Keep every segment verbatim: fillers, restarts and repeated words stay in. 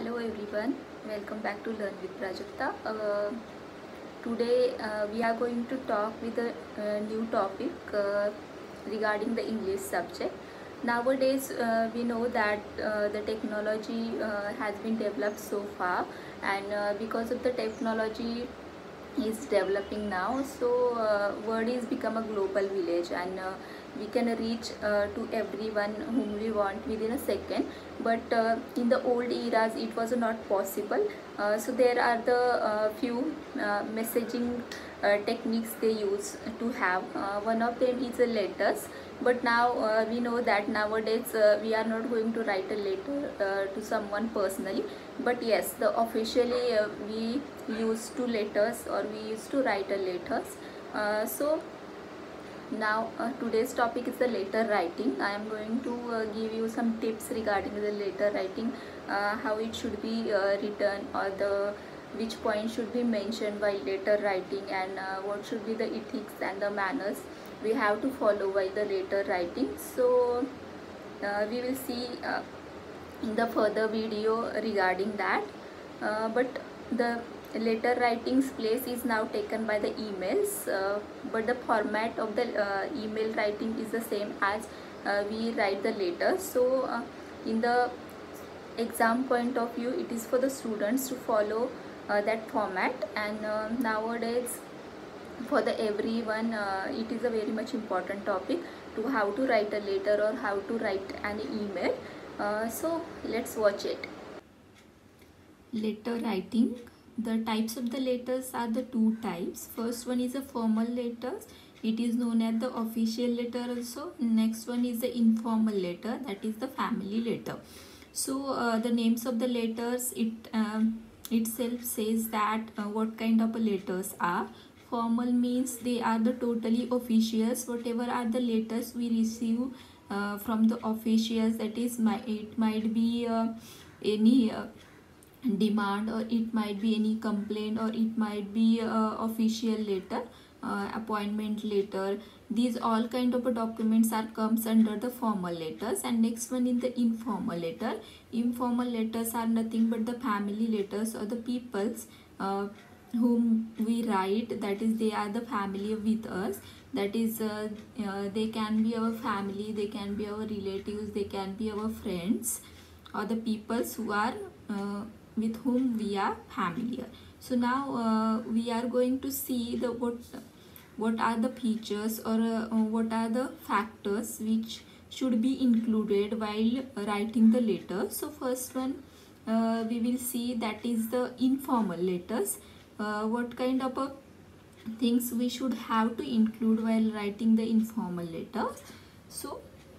Hello everyone, welcome back to Learn with Prajakta. Uh, today uh, we are going to talk with a, uh new topic uh, regarding the English subject. Nowadays uh, we know that uh, the technology uh, has been developed so far, and uh, because of the technology is developing now, so uh, world is become a global village, and uh, we can reach uh, to everyone whom we want within a second. But uh, in the old eras it was not possible. Uh, so there are the uh, few uh, messaging uh, techniques they use to have. Uh, one of them is a letters, but now uh, we know that nowadays uh, we are not going to write a letter uh, to someone personally, but yes, the officially uh, we used to letters, or we used to write a letters. Uh, so now uh, today's topic is the letter writing. I am going to uh, give you some tips regarding the letter writing, uh, how it should be uh, written, or the which point should be mentioned while letter writing, and uh, what should be the ethics and the manners we have to follow while the letter writing. So uh, we will see uh, in the further video regarding that. Uh, but the letter writing's place is now taken by the emails, uh, but the format of the uh, email writing is the same as uh, we write the letter. So uh, in the exam point of view, it is for the students to follow uh, that format, and uh, nowadays for the everyone uh, it is a very much important topic to how to write a letter or how to write an email. Uh, so let's watch it. Letter writing. The types of the letters are the two types. First one is a formal letters. It is known as the official letter also. Next one is the informal letter, that is the family letter. So uh, the names of the letters, it um, itself says that uh, what kind of letters are. Formal means they are the totally officials. Whatever are the letters we receive uh, from the officials, that is, my it might be uh, any uh, demand, or it might be any complaint, or it might be a official letter, uh, appointment letter. These all kind of documents are comes under the formal letters. And next one is the informal letter. Informal letters are nothing but the family letters, or the people's uh, whom we write, that is, they are the family with us. That is, uh, uh, they can be our family, they can be our relatives, they can be our friends, or the peoples who are uh, with whom we are familiar. So now uh, we are going to see the what what are the features, or uh, what are the factors which should be included while writing the letter. So first one uh, we will see, that is the informal letters. Uh, what kind of uh, things we should have to include while writing the informal letter. So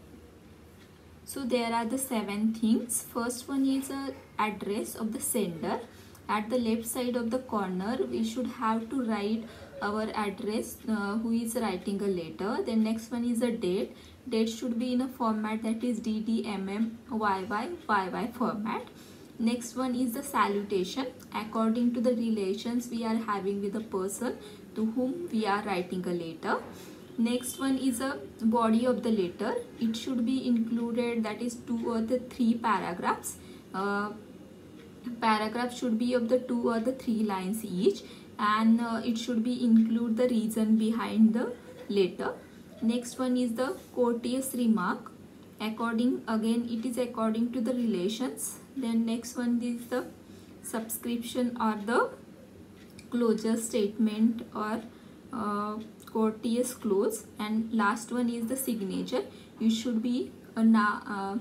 So there are the seven things. First one is a address of the sender. At the left side of the corner, we should have to write our address, uh, who is writing a letter. Then next one is a date. Date should be in a format, that is D D, M M, Y Y, Y Y format. Next one is the salutation, according to the relations we are having with the person to whom we are writing a letter. Next one is a body of the letter. It should be included, that is two or the three paragraphs. Uh, paragraph should be of the two or the three lines each, and uh, it should be include the reason behind the letter. Next one is the courteous remark. According, again it is according to the relations. Then next one is the subscription, or the closure statement, or uh, courteous close. And last one is the signature. You should be a na uh,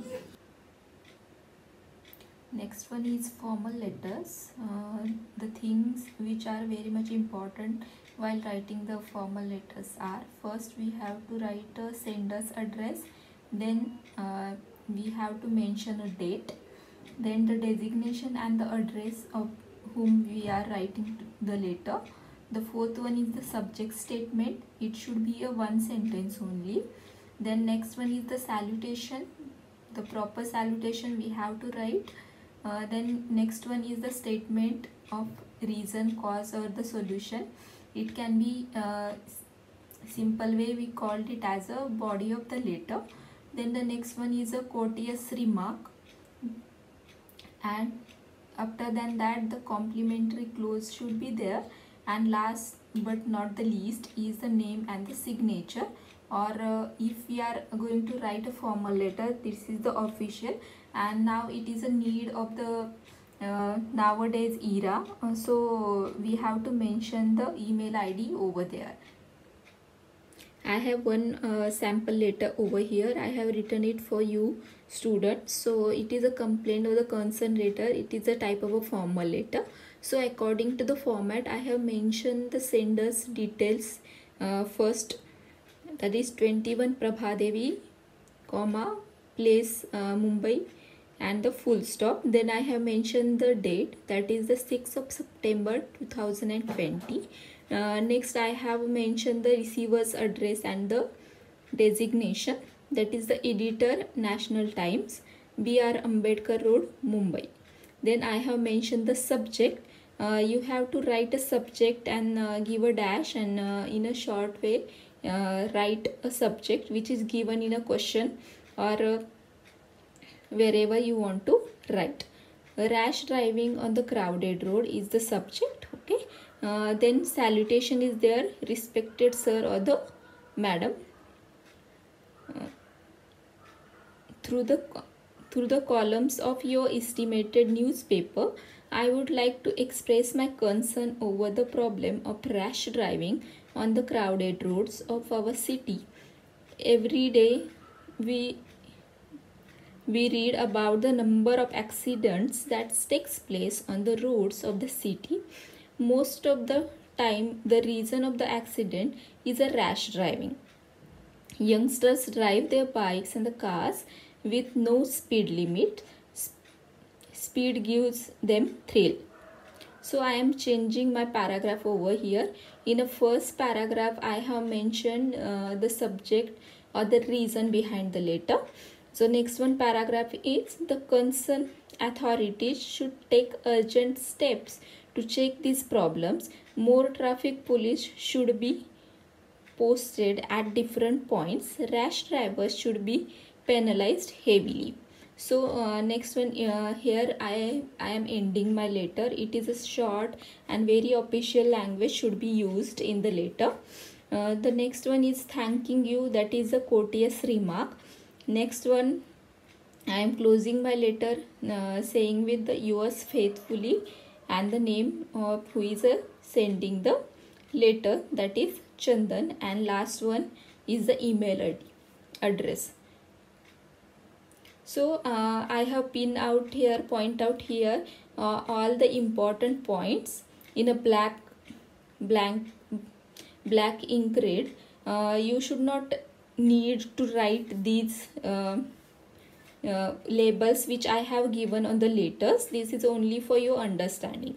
next one is formal letters. Uh, the things which are very much important while writing the formal letters are, first we have to write a sender's address, then uh, we have to mention a date, then the designation and the address of whom we are writing the letter. The fourth one is the subject statement. It should be a one sentence only. Then next one is the salutation. The proper salutation we have to write. Uh, then next one is the statement of reason, cause, or the solution. It can be uh, simple way we called it as a body of the letter. Then the next one is a courteous remark, and after than that the complimentary clause should be there, and last but not the least is the name and the signature. Or uh, if we are going to write a formal letter, this is the official, and now it is a need of the uh, nowadays era, uh, so we have to mention the email I D over there. I have one uh, sample letter over here. I have written it for you students. So it is a complaint or the concern letter. It is a type of a formal letter. So according to the format, I have mentioned the sender's details uh, first, that is twenty-one Prabhadevi, comma, place uh, Mumbai, and the full stop. Then I have mentioned the date, that is the sixth of September two thousand twenty. Uh, next I have mentioned the receiver's address and the designation, that is the editor, National Times, B R Ambedkar Road, Mumbai. Then I have mentioned the subject. Uh, you have to write a subject and uh, give a dash, and uh, in a short way uh, write a subject which is given in a question or uh, wherever you want to write. Rash driving on the crowded road is the subject. Okay. Uh, then salutation is there, respected sir or the madam. Uh, through the through the columns of your estimated newspaper, I would like to express my concern over the problem of rash driving on the crowded roads of our city. Every day we we read about the number of accidents that takes place on the roads of the city. Most of the time, the reason of the accident is a rash driving. Youngsters drive their bikes and the cars with no speed limit. Speed gives them thrill. So I am changing my paragraph over here. In the first paragraph, I have mentioned uh, the subject or the reason behind the letter. So next one paragraph is the concerned authorities should take urgent steps to check these problems. More traffic police should be posted at different points. Rash drivers should be penalized heavily. So uh, next one uh, here I, I am ending my letter. It is a short and very official language should be used in the letter. Uh, the next one is thanking you, that is a courteous remark. Next one, I am closing my letter uh, saying with the yours faithfully and the name of who is uh, sending the letter, that is Chandan, and last one is the email I D address. So uh, I have pinned out here, point out here uh, all the important points in a black blank black ink red. Uh, you should not need to write these uh, uh, labels which I have given on the letters. This is only for your understanding.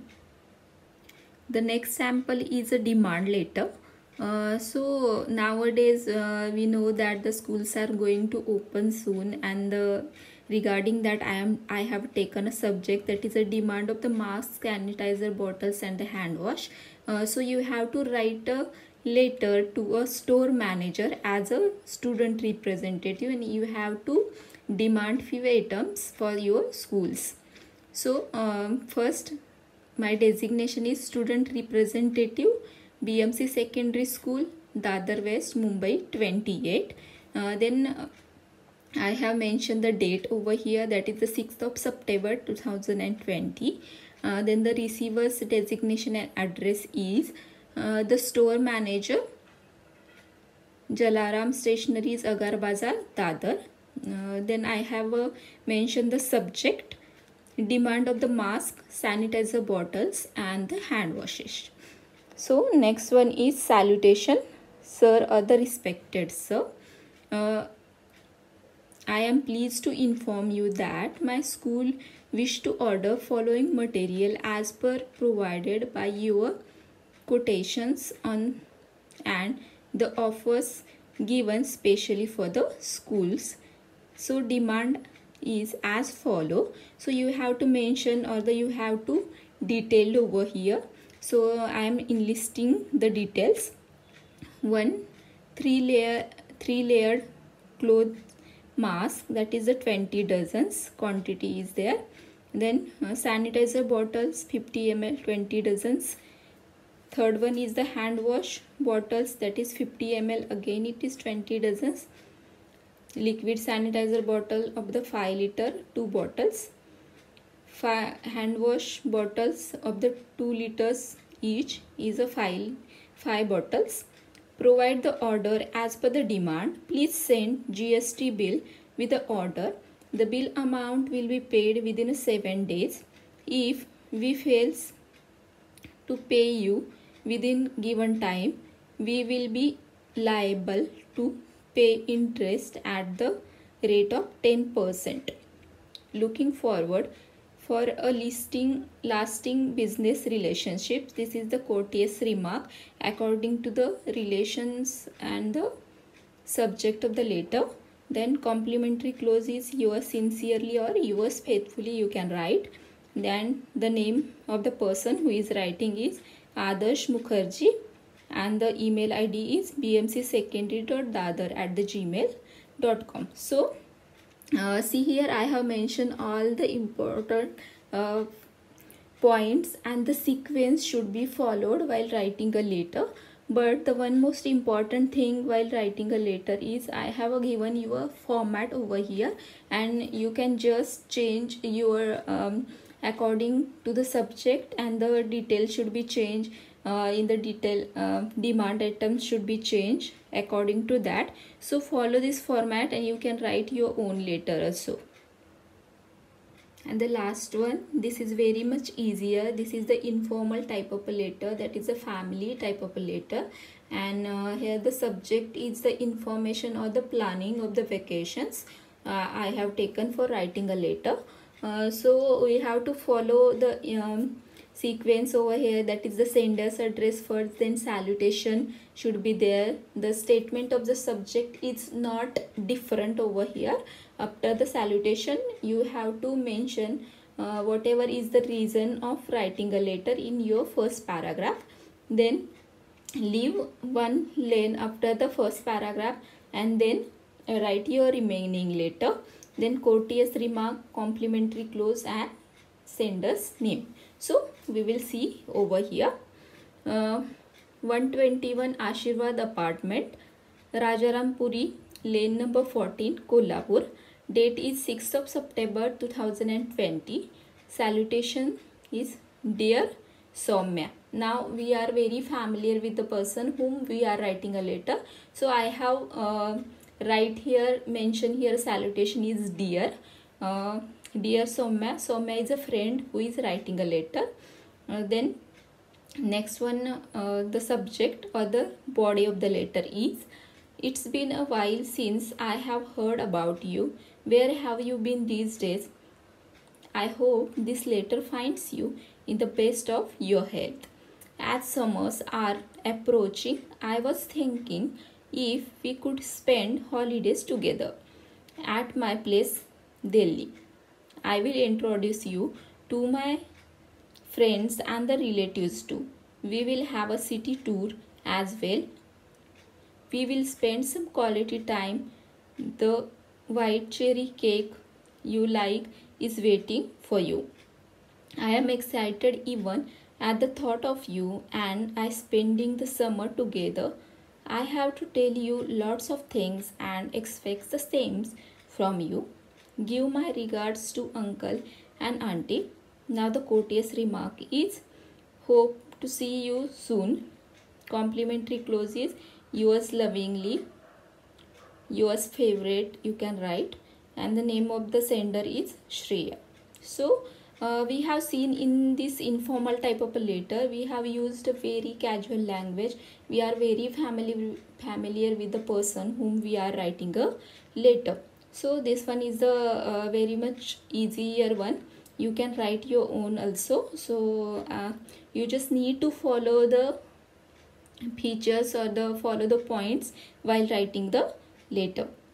The next sample is a demand letter. Uh, so nowadays uh, we know that the schools are going to open soon, and uh, regarding that I am I have taken a subject, that is a demand of the mask, sanitizer bottles and the hand wash. Uh, so you have to write a letter to a store manager as a student representative, and you have to demand few items for your schools. So um, first, my designation is student representative, B M C Secondary School, Dadar West, Mumbai twenty-eight. Uh, then uh, I have mentioned the date over here, that is the sixth of September two thousand twenty. Uh, then the receiver's designation and address is uh, the store manager, Jalaram Stationeries, Agar Bazar, Dadar. Uh, then I have uh, mentioned the subject, demand of the mask, sanitizer bottles and the hand washes. So next one is salutation, sir or the respected sir. Uh, I am pleased to inform you that my school wish to order following material as per provided by your quotations on and the offers given specially for the schools. So demand is as follow. So you have to mention or the you have to detail over here. So I am enlisting the details. One, three layer three layered cloth mask, that is the twenty dozens quantity is there. Then uh, sanitizer bottles fifty milliliters, twenty dozens. Third one is the hand wash bottles, that is fifty milliliters, again it is twenty dozens. Liquid sanitizer bottle of the five liter, two bottles. Five hand wash bottles of the two liters each is a five, five bottles. Provide the order as per the demand. Please send G S T bill with the order. The bill amount will be paid within seven days. If we fails to pay you within given time, we will be liable to pay interest at the rate of ten percent. Looking forward for a listing lasting business relationships, this is the courteous remark according to the relations and the subject of the letter. Then complimentary clause is yours sincerely or yours faithfully, you can write. Then the name of the person who is writing is Adarsh Mukherjee, and the email I D is b m c secondary dot dadar at the gmail dot com. So uh, see here, I have mentioned all the important uh, points and the sequence should be followed while writing a letter. But the one most important thing while writing a letter is I have given you a format over here, and you can just change your um, according to the subject, and the detail should be changed uh, in the detail uh, demand items should be changed according to that. So follow this format and you can write your own letter also. And the last one, this is very much easier. This is the informal type of a letter, that is a family type of a letter. And uh, here the subject is the information or the planning of the vacations uh, I have taken for writing a letter. Uh, so we have to follow the um, sequence over here, that is the sender's address first, then salutation should be there. The statement of the subject is not different over here. After the salutation you have to mention uh, whatever is the reason of writing a letter in your first paragraph. Then leave one lane after the first paragraph and then uh, write your remaining letter. Then courteous remark, complimentary clause and sender's name. So we will see over here. uh, one twenty-one Ashirwad apartment, Rajarampuri lane number fourteen, Kolhapur. Date is sixth of September two thousand twenty. Salutation is Dear Soumya. Now we are very familiar with the person whom we are writing a letter. So I have uh, write here, mention here salutation is dear. Uh, Dear Soumya. Soumya is a friend who is writing a letter. Uh, then next one, uh, the subject or the body of the letter is, it's been a while since I have heard about you. Where have you been these days? I hope this letter finds you in the best of your health. As summers are approaching, I was thinking if we could spend holidays together at my place, Delhi. I will introduce you to my friends and the relatives too. We will have a city tour as well. We will spend some quality time. The white cherry cake you like is waiting for you. I am excited even at the thought of you and I spending the summer together. I have to tell you lots of things and expect the same from you. Give my regards to uncle and auntie. Now the courteous remark is, hope to see you soon. Complimentary clause is, yours lovingly, yours favorite, you can write, and the name of the sender is Shreya. So uh, we have seen in this informal type of a letter, we have used a very casual language. We are very familiar familiar with the person whom we are writing a letter. So this one is a uh, very much easier one. You can write your own also. So uh, you just need to follow the features or the follow the points while writing the letter.